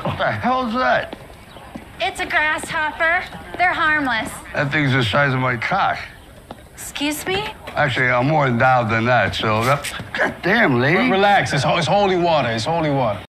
What the hell's that? It's a grasshopper. They're harmless. That thing's the size of my cock. Excuse me? Actually, I'm more endowed than that, so that... God damn, lady. Relax. It's holy water. It's holy water.